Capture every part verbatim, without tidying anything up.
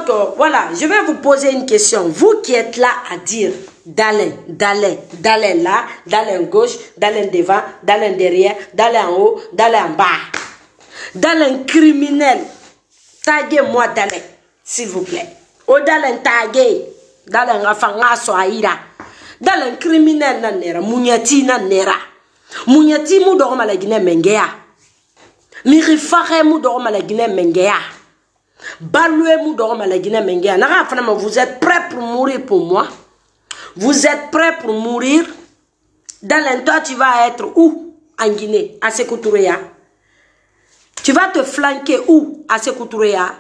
Donc, euh, voilà, je vais vous poser une question. Vous qui êtes là à dire d'aller, d'aller, d'aller là, d'aller en gauche, d'aller devant, d'aller derrière, d'aller en haut, d'aller en bas. D'aller criminel, taguez-moi d'aller, s'il vous plaît. Ou d'aller taguer, d'aller en fanga soaïra. D'aller criminel na nera, munyati na nera. Munyati mu dorma la Guinée mengea. Mirifare mu dorma la Guinée mengea. Baloué mu dorma la Guinée mengea. Nara fanama, vous êtes prêts pour mourir pour moi? Vous êtes prêts pour mourir? Dans toi, tu vas être où? En Guinée, à Sékou Touréa. Tu vas te flanquer où? À Sékou Touréa.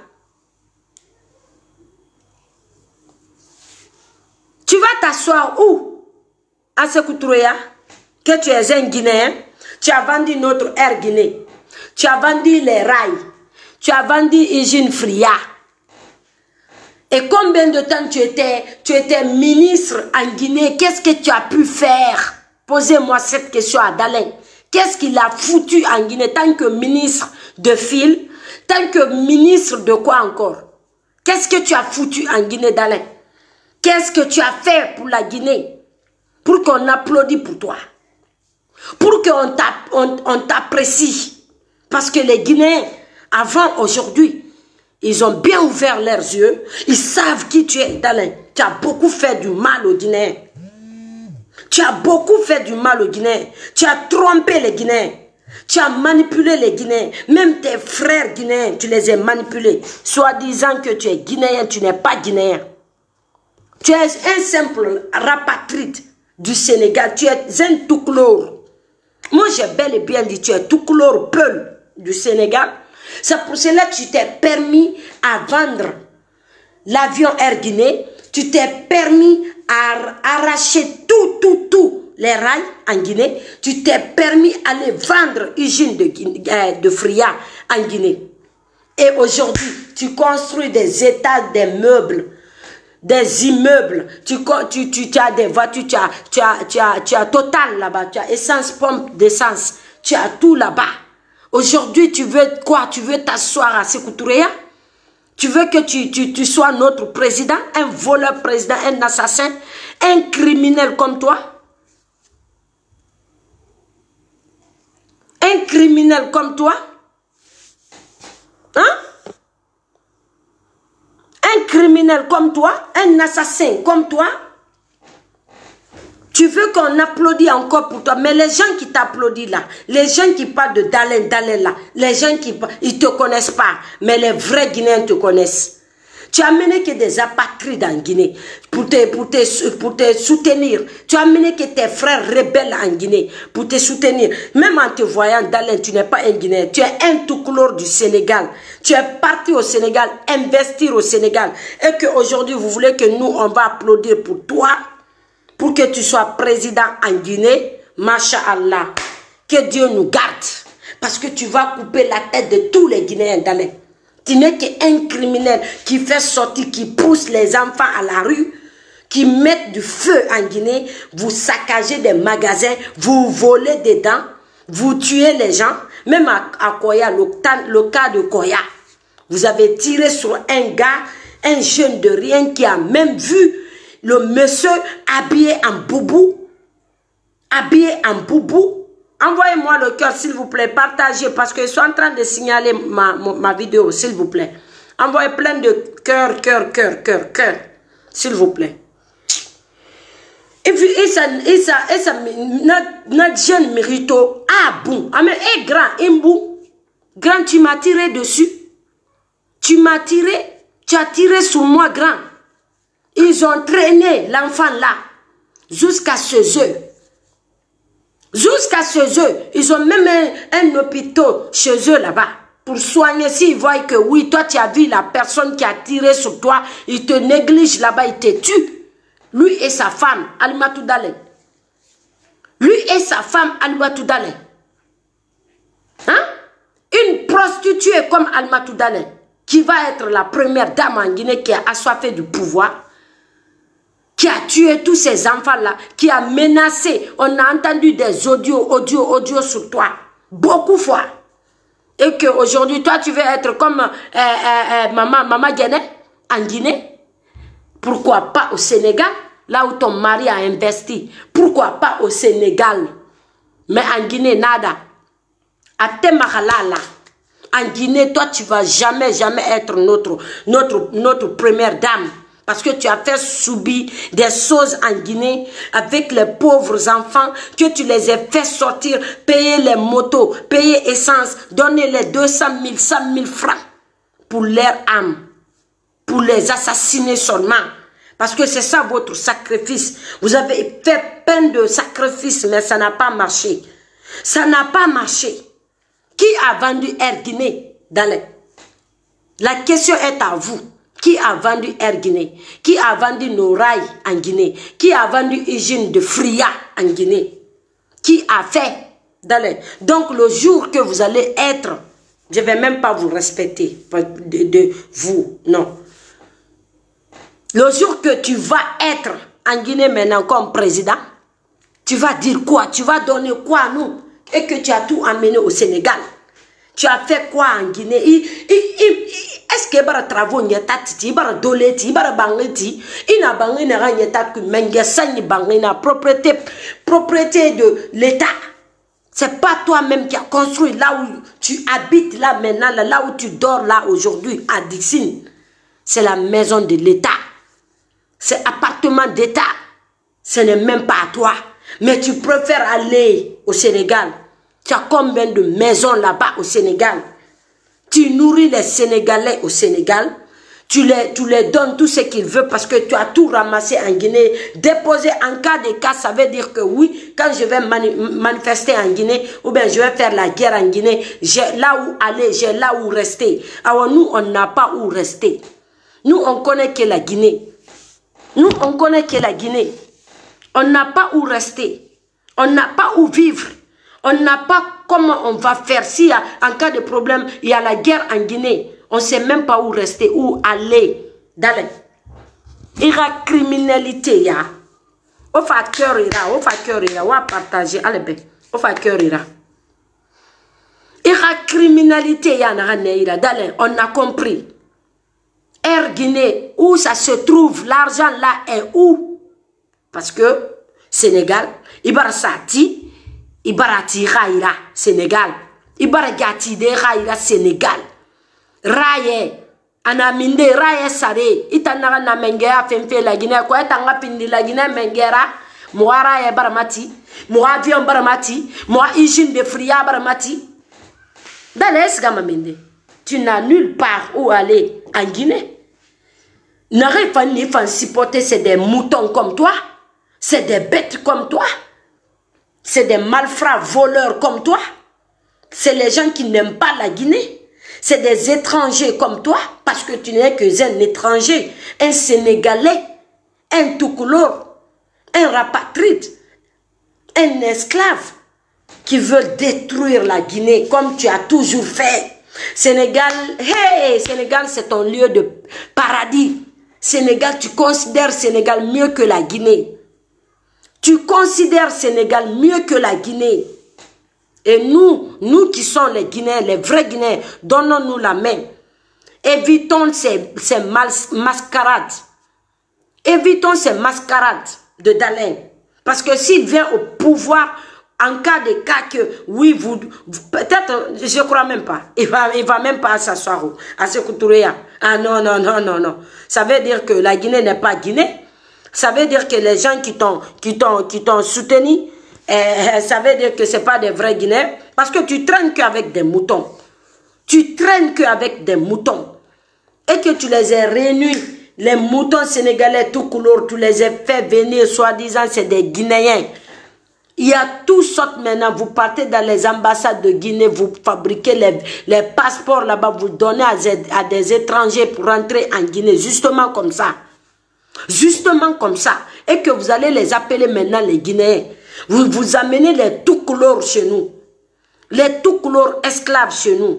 Tu vas t'asseoir où? À Sékou Touréa. Que tu es un Guinéen. Tu as vendu notre Air Guinée. Tu as vendu les rails. Tu as vendu Hygiène Fria. Et combien de temps tu étais, tu étais ministre en Guinée? Qu'est-ce que tu as pu faire? Posez-moi cette question à Dalin. Qu'est-ce qu'il a foutu en Guinée tant que ministre de fil? Tant que ministre de quoi encore? Qu'est-ce que tu as foutu en Guinée, Dalin? Qu'est-ce que tu as fait pour la Guinée? Pour qu'on applaudisse pour toi. Pour qu'on t'apprécie. Parce que les Guinéens, avant aujourd'hui, ils ont bien ouvert leurs yeux. Ils savent qui tu es, Dalin. Tu as beaucoup fait du mal aux Guinéens. Tu as beaucoup fait du mal aux Guinéens. Tu as trompé les Guinéens. Tu as manipulé les Guinéens. Même tes frères guinéens, tu les as manipulés. Soit disant que tu es Guinéen, tu n'es pas Guinéen. Tu es un simple rapatride du Sénégal. Tu es un Toucouleur. Moi, j'ai bel et bien dit, tu es Toucouleur Peul du Sénégal. C'est pour cela que tu t'es permis à vendre l'avion Air Guinée. Tu t'es permis à arracher tout, tout, tout les rails en Guinée. Tu t'es permis d'aller vendre Hygiène de, euh, de Fria en Guinée. Et aujourd'hui, tu construis des états, des meubles, des immeubles. Tu, tu, tu, tu as des voitures, tu as, tu as, tu as, tu as Total là-bas, tu as essence, pompe d'essence, tu as tout là-bas. Aujourd'hui, tu veux quoi? Tu veux t'asseoir à Sékou Touréa? Tu veux que tu, tu, tu sois notre président, un voleur président, un assassin, un criminel comme toi? Un criminel comme toi? Hein? Un criminel comme toi? Un assassin comme toi? Tu veux qu'on applaudisse encore pour toi, mais les gens qui t'applaudissent là, les gens qui parlent de Dalin, Dalin là, les gens qui ils te connaissent pas, mais les vrais Guinéens te connaissent. Tu as amené que des apatrides en Guinée pour te, pour te, pour te soutenir. Tu as amené que tes frères rebelles en Guinée pour te soutenir. Même en te voyant, Dalin, tu n'es pas un Guinéen. Tu es un Toucouleur du Sénégal. Tu es parti au Sénégal, investir au Sénégal. Et qu'aujourd'hui, vous voulez que nous, on va applaudir pour toi, pour que tu sois président en Guinée. Masha'Allah. Que Dieu nous garde. Parce que tu vas couper la tête de tous les Guinéens, Dalin. Tu n'es qu'un criminel qui fait sortir, qui pousse les enfants à la rue, qui met du feu en Guinée, vous saccagez des magasins, vous volez dedans, vous tuez les gens. Même à, à Koya, le, le cas de Koya, vous avez tiré sur un gars, un jeune de rien qui a même vu le monsieur habillé en boubou, habillé en boubou. Envoyez-moi le cœur, s'il vous plaît. Partagez, parce que je suis en train de signaler ma, ma, ma vidéo, s'il vous plaît. Envoyez plein de cœur, cœur, cœur, cœur, cœur. S'il vous plaît. Et puis, et ça, et ça, et ça, notre, notre jeune mérito, ah bon, ah mais, hé, grand, imbou, grand, tu m'as tiré dessus. Tu m'as tiré, tu as tiré sur moi, grand. Ils ont traîné l'enfant là, jusqu'à ce œuf. Jusqu'à chez eux, ils ont même un, un hôpital chez eux là-bas pour soigner. S'ils voient que oui, toi tu as vu la personne qui a tiré sur toi, il te néglige là-bas, il te tue. Lui et sa femme, Alimatou Dalin. Lui et sa femme, Alimatou Dalin. Hein? Une prostituée comme Alimatou Dalin, qui va être la première dame en Guinée qui a assoiffé du pouvoir, qui a tué tous ces enfants-là, qui a menacé. On a entendu des audios, audios, audios sur toi. Beaucoup de fois. Et qu'aujourd'hui, toi, tu veux être comme euh, euh, euh, maman, maman Guéné, en Guinée? Pourquoi pas au Sénégal, là où ton mari a investi? Pourquoi pas au Sénégal? Mais en Guinée, nada. À Temahalala. En Guinée, toi, tu ne vas jamais, jamais être notre, notre, notre première dame. Parce que tu as fait subir des choses en Guinée avec les pauvres enfants, que tu les as fait sortir, payer les motos, payer essence, donner les deux cent mille, cent mille francs pour leur âme, pour les assassiner seulement. Parce que c'est ça votre sacrifice. Vous avez fait plein de sacrifices, mais ça n'a pas marché. Ça n'a pas marché. Qui a vendu Air Guinée dans les... La question est à vous. Qui a vendu Air Guinée? Qui a vendu nos rails en Guinée? Qui a vendu usine de Fria en Guinée? Qui a fait dans les... Donc le jour que vous allez être, je ne vais même pas vous respecter de, de vous, non. Le jour que tu vas être en Guinée maintenant comme président, tu vas dire quoi? Tu vas donner quoi à nous? Et que tu as tout amené au Sénégal. Tu as fait quoi en Guinée? Est-ce que tu as travaux? Tu as doleti, tu as bangeti, tu as bangeti, propriété, propriété de l'État. C'est pas toi-même qui as construit là où tu habites là maintenant, là où tu dors là aujourd'hui à Dixine. C'est la maison de l'État. C'est appartement d'État. Ce n'est même pas à toi. Mais tu préfères aller au Sénégal. Tu as combien de maisons là-bas au Sénégal? Tu nourris les Sénégalais au Sénégal. Tu les, tu les donnes tout ce qu'ils veulent parce que tu as tout ramassé en Guinée. Déposé en cas de cas, ça veut dire que oui, quand je vais mani manifester en Guinée, ou bien je vais faire la guerre en Guinée, j'ai là où aller, j'ai là où rester. Alors nous, on n'a pas où rester. Nous, on connaît que la Guinée. Nous, on connaît que la Guinée. On n'a pas où rester. On n'a pas où vivre. On n'a pas comment on va faire. Si en cas de problème, il y a la guerre en Guinée, on ne sait même pas où rester, où aller. D'aller. Il y a criminalité, il y a. Au facteur, il y a. Au facteur, il y a. On va partager. Allez, ben. Au facteur, il y a. Il y a criminalité, il y a. D'aller. On a compris. Air Guinée, où ça se trouve, l'argent là est où? Parce que Sénégal, Ibarasati, Ibarati Raïra, Sénégal, Ibaragati de Raïra, Sénégal, Raye, Anaminde, Raye Sare, Itanara Namengera, Femfe la Guinée, quoi, Tanga Pindi la Guinée, Mengera, moi Raye Baramati, moi Avion Baramati, moi Ijin de Fria Baramati. Dans l'Est, Gamaminde, tu n'as nulle part où aller en Guinée. N'arrive pas ni pas supporter, c'est des moutons comme toi. C'est des bêtes comme toi. C'est des malfrats voleurs comme toi. C'est les gens qui n'aiment pas la Guinée. C'est des étrangers comme toi. Parce que tu n'es que un étranger. Un Sénégalais. Un Toucouleur. Un rapatride. Un esclave. Qui veut détruire la Guinée comme tu as toujours fait. Sénégal, hey, Sénégal c'est ton lieu de paradis. Sénégal, tu considères Sénégal mieux que la Guinée. Tu considères Sénégal mieux que la Guinée. Et nous, nous qui sommes les Guinéens, les vrais Guinéens, donnons-nous la main. Évitons ces, ces mascarades. Évitons ces mascarades de Dalen. Parce que s'il vient au pouvoir, en cas de cas que, oui, vous, peut-être, je ne crois même pas. Il ne va, il va même pas s'asseoir à ce Koutouraya. Ah non, non, non, non, non. Ça veut dire que la Guinée n'est pas Guinée. Ça veut dire que les gens qui t'ont qui t'ont qui t'ont soutenu, eh, ça veut dire que ce n'est pas des vrais Guinéens. Parce que tu traînes qu'avec des moutons. Tu traînes qu'avec des moutons. Et que tu les as réunis. Les moutons sénégalais tout couleur, tu les as fait venir, soi-disant, c'est des Guinéens. Il y a toutes sortes maintenant, vous partez dans les ambassades de Guinée, vous fabriquez les, les passeports là-bas, vous donnez à, à des étrangers pour rentrer en Guinée, justement comme ça. Justement comme ça. Et que vous allez les appeler maintenant les Guinéens. Vous, vous amenez les tout couleurs chez nous. Les tout couleurs esclaves chez nous.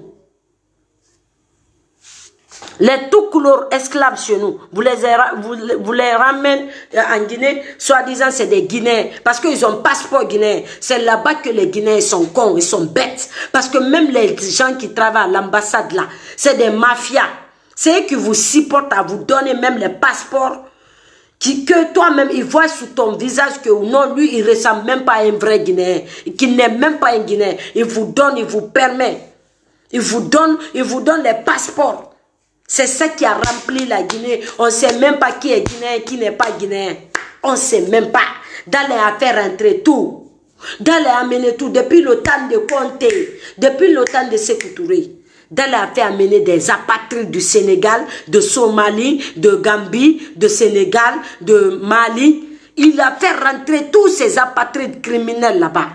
Les tout couleurs esclaves chez nous, vous les, vous, vous les ramenez en Guinée, soi-disant c'est des Guinéens, parce qu'ils ont passeport guinéen. C'est là-bas que les Guinéens sont cons, ils sont bêtes. Parce que même les gens qui travaillent à l'ambassade là, c'est des mafias. C'est eux qui vous supportent à vous donner même les passeports. Qui, que toi-même, il voit sur ton visage que non, lui, il ne ressemble même pas à un vrai Guinéen. Qu'il n'est même pas un Guinéen. Il vous donne, il vous permet. Il vous donne, il vous donne les passeports. C'est ça qui a rempli la Guinée. On ne sait même pas qui est Guinéen, qui n'est pas Guinéen. On ne sait même pas. Dans les affaires rentrer tout. Dans les amener tout. Depuis le temps de Conté. Depuis le temps de Sékou Touré. Dans les affaires amener des apatrides du Sénégal, de Somalie, de Gambie, de Sénégal, de Mali. Il a fait rentrer tous ces apatrides criminels là-bas.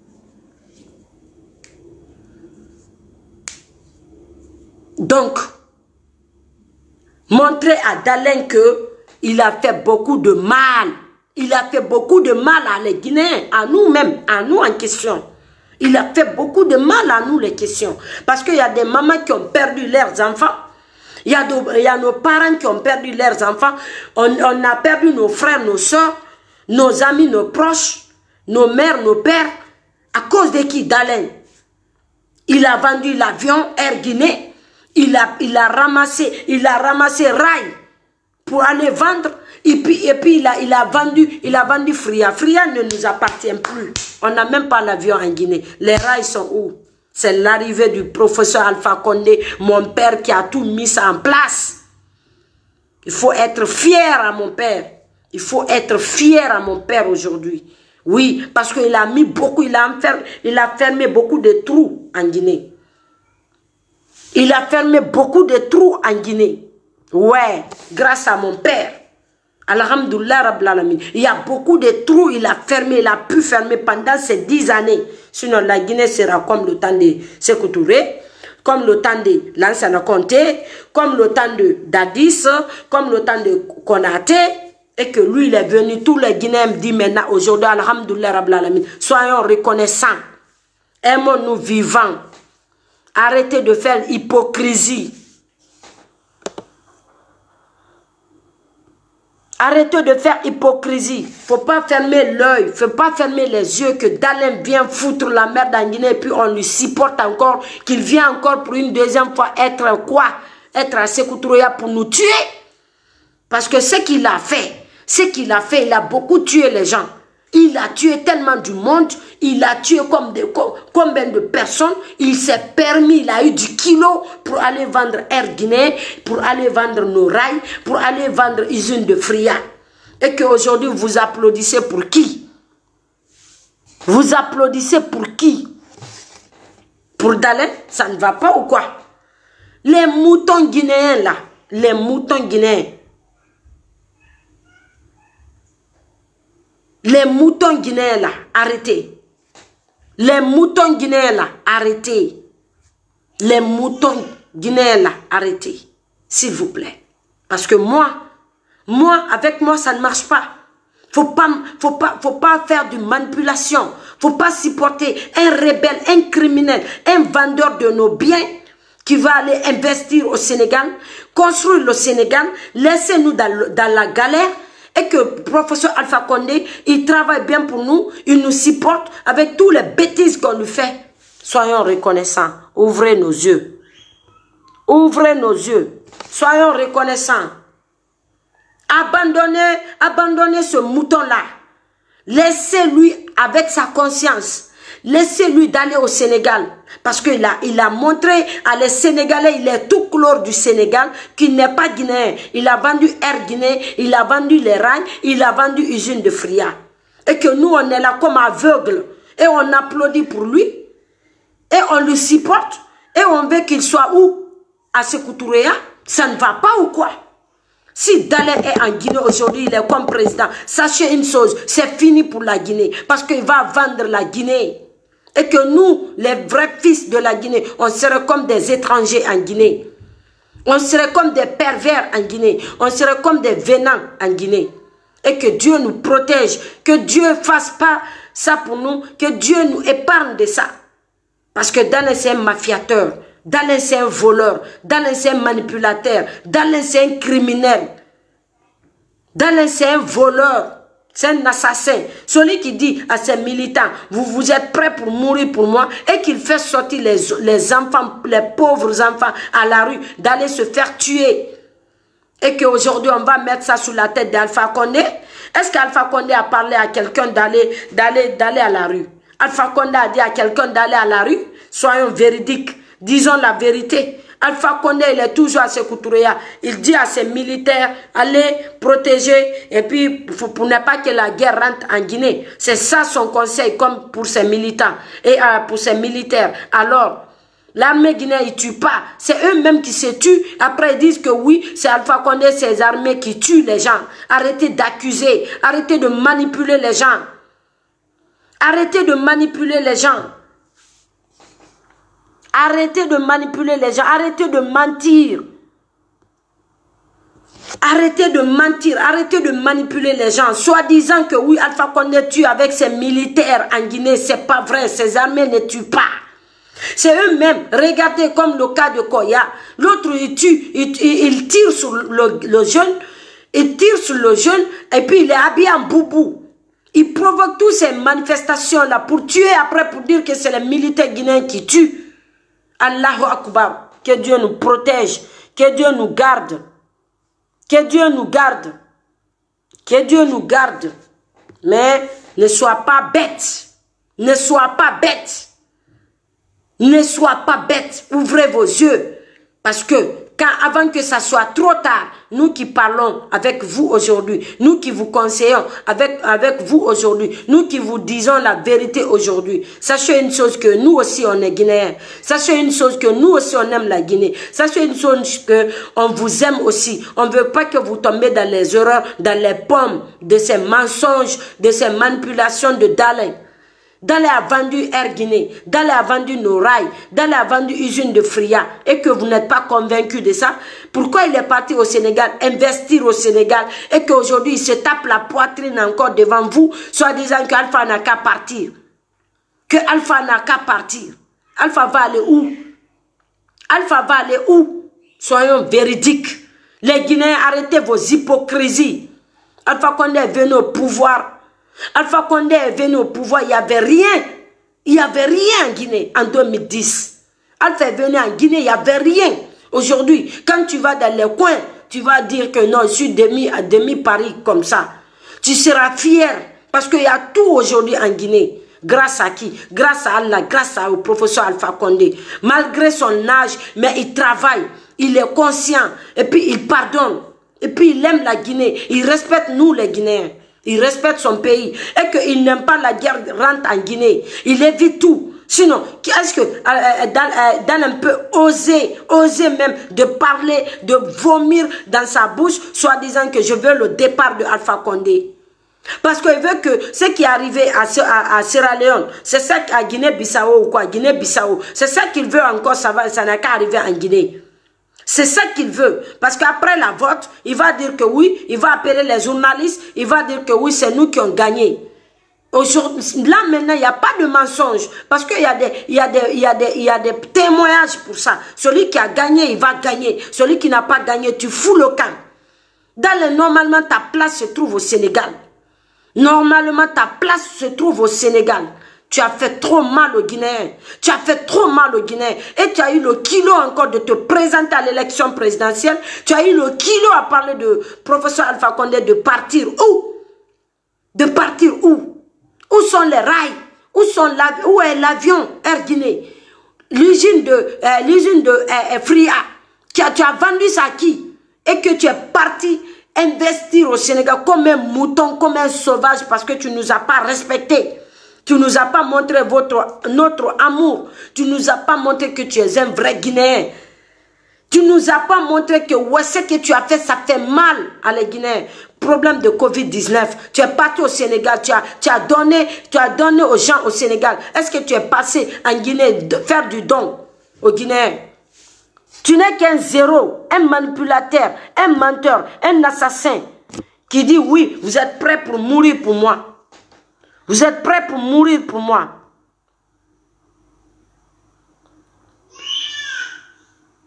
Donc, montrer à Dalen qu'il a fait beaucoup de mal. Il a fait beaucoup de mal à les Guinéens, à nous-mêmes, à nous en question. Il a fait beaucoup de mal à nous les questions. Parce qu'il y a des mamans qui ont perdu leurs enfants. Il y a, de, il y a nos parents qui ont perdu leurs enfants. On, on a perdu nos frères, nos soeurs, nos amis, nos proches, nos mères, nos pères. À cause de qui? Dalen. Il a vendu l'avion Air Guinée. Il a, il a ramassé, il a ramassé Rail pour aller vendre. Et puis, et puis il, a, il a vendu, il a vendu Fria. Fria ne nous appartient plus. On n'a même pas l'avion en Guinée. Les rails sont où? C'est l'arrivée du professeur Alpha Condé, mon père qui a tout mis ça en place. Il faut être fier à mon père. Il faut être fier à mon père aujourd'hui. Oui, parce qu'il a mis beaucoup, il a, enfermé, il a fermé beaucoup de trous en Guinée. Il a fermé beaucoup de trous en Guinée. Ouais, grâce à mon père. Alhamdoulilah Rabbil Alamin. Il y a beaucoup de trous, il a fermé, il a pu fermer pendant ces dix années. Sinon, la Guinée sera comme le temps de Sékou Touré, comme le temps de Lansana Conté, comme le temps de Dadis, comme le temps de Konaté. Et que lui, il est venu, tous les Guinéens me disent maintenant, aujourd'hui, Alhamdoulilah Rabbil Alamin, soyons reconnaissants. Aimons-nous vivants. Arrêtez de faire hypocrisie. Arrêtez de faire hypocrisie. Faut pas fermer l'œil. Faut pas fermer les yeux que Dalen vient foutre la merde en Guinée et puis on lui supporte encore. Qu'il vient encore pour une deuxième fois être quoi? Être à Sékou Touré pour nous tuer. Parce que ce qu'il a fait, ce qu'il a fait, il a beaucoup tué les gens. Il a tué tellement du monde, il a tué comme de, comme, combien de personnes, il s'est permis, il a eu du kilo pour aller vendre Air Guinée, pour aller vendre nos rails, pour aller vendre usine de Fria. Et qu'aujourd'hui vous applaudissez pour qui? Vous applaudissez pour qui? Pour Dalen, ça ne va pas ou quoi? Les moutons guinéens là, les moutons guinéens. Les moutons guinéens là, arrêtez. Les moutons guinéens là, arrêtez. Les moutons guinéens là, arrêtez. S'il vous plaît. Parce que moi, moi, avec moi, ça ne marche pas. Faut pas, faut pas, faut pas faire de manipulation. Faut pas supporter un rebelle, un criminel, un vendeur de nos biens qui va aller investir au Sénégal, construire le Sénégal, laissez-nous dans, dans la galère. Et que le professeur Alpha Condé, il travaille bien pour nous, il nous supporte avec toutes les bêtises qu'on lui fait. Soyons reconnaissants. Ouvrez nos yeux. Ouvrez nos yeux. Soyons reconnaissants. Abandonnez, abandonnez ce mouton-là. Laissez-lui avec sa conscience. Laissez-lui d'aller au Sénégal. Parce qu'il a, il a montré à les Sénégalais, il est tout couleur du Sénégal, qu'il n'est pas guinéen. Il a vendu Air Guinée, il a vendu les rails, il a vendu usine de Fria. Et que nous, on est là comme aveugles. Et on applaudit pour lui. Et on le supporte. Et on veut qu'il soit où? À Sékou Touré. Ça ne va pas ou quoi? Si Dalen est en Guinée aujourd'hui, il est comme président. Sachez une chose, c'est fini pour la Guinée. Parce qu'il va vendre la Guinée. Et que nous, les vrais fils de la Guinée, on serait comme des étrangers en Guinée. On serait comme des pervers en Guinée. On serait comme des venants en Guinée. Et que Dieu nous protège. Que Dieu ne fasse pas ça pour nous. Que Dieu nous épargne de ça. Parce que Dalen c'est un mafiateur. Dalen c'est un voleur. Dalen c'est un manipulateur. Dalen c'est un criminel. Dalen c'est un voleur. C'est un assassin. Celui qui dit à ses militants, vous, vous êtes prêts pour mourir pour moi, et qu'il fait sortir les, les enfants, les pauvres enfants à la rue, d'aller se faire tuer. Et qu'aujourd'hui, on va mettre ça sous la tête d'Alpha Condé. Est-ce qu'Alpha Condé a parlé à quelqu'un d'aller d'aller d'aller à la rue? Alpha Condé a dit à quelqu'un d'aller à la rue? Soyons véridiques, disons la vérité. Alpha Condé, il est toujours à Sékou Touré. Il dit à ses militaires, allez protéger, et puis pour, pour ne pas que la guerre rentre en Guinée. C'est ça son conseil, comme pour ses militants et euh, pour ses militaires. Alors, l'armée guinéenne, ils ne tuent pas. C'est eux-mêmes qui se tuent. Après, ils disent que oui, c'est Alpha Condé, ces armées qui tuent les gens. Arrêtez d'accuser. Arrêtez de manipuler les gens. Arrêtez de manipuler les gens. Arrêtez de manipuler les gens. Arrêtez de mentir. Arrêtez de mentir. Arrêtez de manipuler les gens. Soit disant que oui, Alpha Condé tue avec ses militaires en Guinée. C'est pas vrai. Ces armées ne tuent pas. C'est eux-mêmes. Regardez comme le cas de Koya. L'autre, il tue, il, il, il tire sur le, le jeune. Il tire sur le jeune et puis il est habillé en boubou. Il provoque toutes ces manifestations-là pour tuer après, pour dire que c'est les militaires guinéens qui tuent. Allahu Akbar. Que Dieu nous protège. Que Dieu nous garde. Que Dieu nous garde. Que Dieu nous garde. Mais ne sois pas bête. Ne sois pas bête. Ne sois pas bête, ouvrez vos yeux. Parce que, quand, avant que ça soit trop tard, nous qui parlons avec vous aujourd'hui, nous qui vous conseillons avec, avec vous aujourd'hui, nous qui vous disons la vérité aujourd'hui, sachez une chose que nous aussi on est Guinéens. Sachez une chose que nous aussi on aime la Guinée. Sachez une chose que on vous aime aussi. On ne veut pas que vous tombez dans les erreurs, dans les pommes de ces mensonges, de ces manipulations de Dalin. Dalé a vendu Air Guinée, Dalé a vendu nos rails, Dalé a vendu usine de Fria, et que vous n'êtes pas convaincu de ça. Pourquoi il est parti au Sénégal, investir au Sénégal, et qu'aujourd'hui il se tape la poitrine encore devant vous, soit disant qu'Alpha n'a qu'à partir. Que Alpha n'a qu'à partir. Alpha va aller où? Alpha va aller où? Soyons véridiques. Les Guinéens, arrêtez vos hypocrisies. Alpha Condé est venu au pouvoir. Alpha Condé est venu au pouvoir, il n'y avait rien. Il n'y avait rien en Guinée en deux mille dix. Alpha est venu en Guinée, il n'y avait rien. Aujourd'hui, quand tu vas dans les coins, tu vas dire que non, je suis demi à demi-Paris comme ça. Tu seras fier parce qu'il y a tout aujourd'hui en Guinée. Grâce à qui? Grâce à Allah, grâce au professeur Alpha Condé. Malgré son âge, mais il travaille, il est conscient et puis il pardonne. Et puis il aime la Guinée, il respecte nous les Guinéens. Il respecte son pays et qu'il n'aime pas la guerre rentre en Guinée. Il évite tout. Sinon, est-ce que euh, dans, dans un peu oser, oser même de parler, de vomir dans sa bouche, soit disant que je veux le départ de Alpha Condé. Parce qu'il veut que ce qui est arrivé à, à, à Sierra Leone, c'est ça à Guinée-Bissau ou quoi, Guinée-Bissau, c'est ça qu'il veut encore, ça va, ça n'a qu'à arriver en Guinée. C'est ça qu'il veut. Parce qu'après la vote, il va dire que oui, il va appeler les journalistes, il va dire que oui, c'est nous qui avons gagné. Là, maintenant, il n'y a pas de mensonge. Parce qu'il y a des, il y a des, il y a des, il y a des témoignages pour ça. Celui qui a gagné, il va gagner. Celui qui n'a pas gagné, tu fous le camp. Dans le, normalement, ta place se trouve au Sénégal. Normalement, ta place se trouve au Sénégal. Tu as fait trop mal aux Guinéens. Tu as fait trop mal aux Guinéens. Et tu as eu le kilo encore de te présenter à l'élection présidentielle. Tu as eu le kilo à parler de professeur Alpha Condé de partir où? De partir où? Où sont les rails? Où, sont la, où est l'avion Air Guinée? L'usine de, euh, l'usine de euh, Fria. Tu as, tu as vendu ça à qui? Et que tu es parti investir au Sénégal comme un mouton, comme un sauvage parce que tu ne nous as pas respectés. Tu ne nous as pas montré votre, notre amour. Tu ne nous as pas montré que tu es un vrai Guinéen. Tu ne nous as pas montré que ouais, ce que tu as fait, ça fait mal à les Guinéens. Problème de Covid dix-neuf. Tu es parti au Sénégal. Tu as, tu as, donné, tu as donné aux gens au Sénégal. Est-ce que tu es passé en Guinée de faire du don aux Guinéens? Tu n'es qu'un zéro, un manipulateur, un menteur, un assassin qui dit oui, vous êtes prêts pour mourir pour moi. Vous êtes prêts pour mourir pour moi.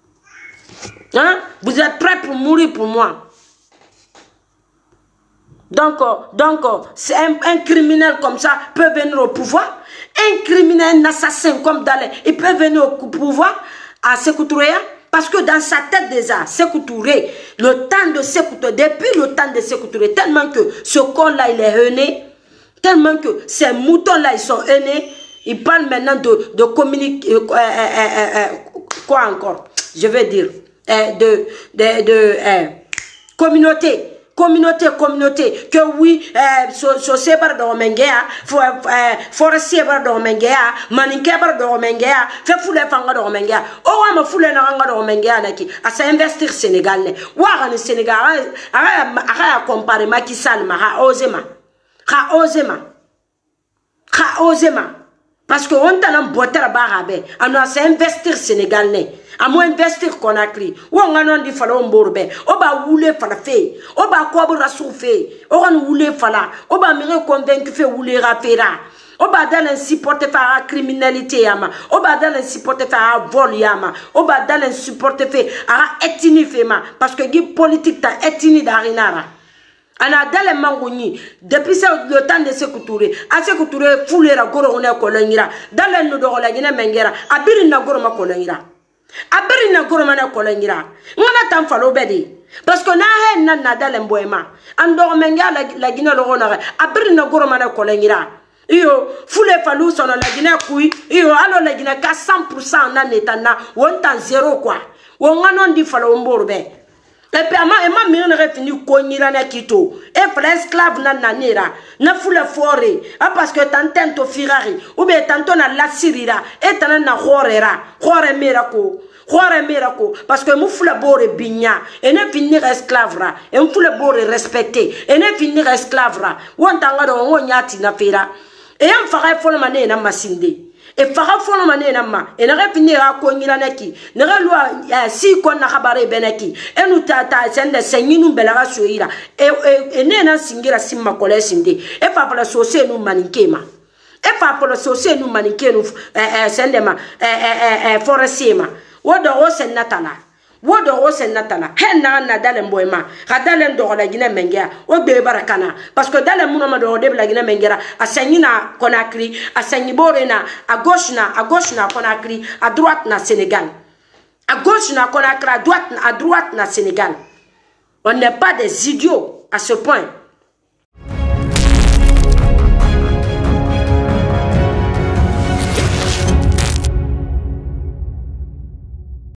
Hein? Vous êtes prêts pour mourir pour moi. Donc, donc c'est un, un criminel comme ça peut venir au pouvoir. Un criminel, un assassin comme Dalé, il peut venir au pouvoir à Sékou Touré. Parce que dans sa tête déjà, Sékou Touré, le temps de Sékou Touré, depuis le temps de Sékou Touré, tellement que ce con-là, il est haineux, tellement que ces moutons-là, ils sont haineux, ils parlent maintenant de, de communiquer, euh, euh, euh, euh, quoi encore, je veux dire, euh, de, de, de euh, communauté. Communauté, communauté, que oui, société bar de Omengea, forestier bar de Omengea, maninke bar de Omengea, fait fouler fanga de Omengea, oh, ma foule n'anga de Omengea, naki, à s'investir Sénégal, ouah, le Sénégal, à comparer Macky Sall, ma ha osema, ha osema, ha osema, parce que on t'a l'emboîté la barabé, on a s'investir Sénégal, à moins investir Conakry, ou on a dit fala on borbe, on va rouler fala fait, on va quoi souffler, on va rouler fala, on va me convaincre fait rouler rafera, on va dans un supporter faire la criminalité yama, on va dans un supporter faire la vol yama, on va dans un supporter faire la ethnie fema, parce que la politique ta ethnie d'arinara. Ana dans les mangouni, depuis le temps de Sékou Touré, à Sékou Touré foulé la goro on est colonira, dans les noms de la Guinée Mengera, à Birina Goroma colonira. Aberi na goro mana kolongira ngana tam falo bedi parce que na he na na dalen boema ando menga la la gina lo na aberi na goro mana kolongira iyo fule falu sono la gina kui iyo alo la gina ka cent pour cent na netana wonta zéro quoi wongano ndi falo mborbe et puis ama ema mi na fini konyira na kito e fala esclave na nanira na fule fore a parce que tanten to firari ou bien tanto na la sirira et tan na horera hore miracle hore miracle parce que mu fule bore binya et ne finir esclave ra et mu fule bore respecter et ne finir esclave ra wonta ngado wonyati na fera et am fara fole mané na masinde et fara folo mané na ma et na finir a konyira neki na loi si kon na khabare beneki et nous tata sende senyinu belara soira et et ne na singira simma kole sinde et fa pour la société nous maninkema et fa pour la société nous maninkenu eh sende ma eh eh forestier ma wodo o sen natala wodo o sen natala hen na na dalen boyma gadalen do la Guinée Mengea o be barakana parce que dalen munoma do de la Guinée Mengera a senyina Conakry a senyiborena à gauche na à gauche na Conakry à droite na Sénégal à gauche na Conakry à droite à droite na Sénégal on n'est pas des idiots à ce point.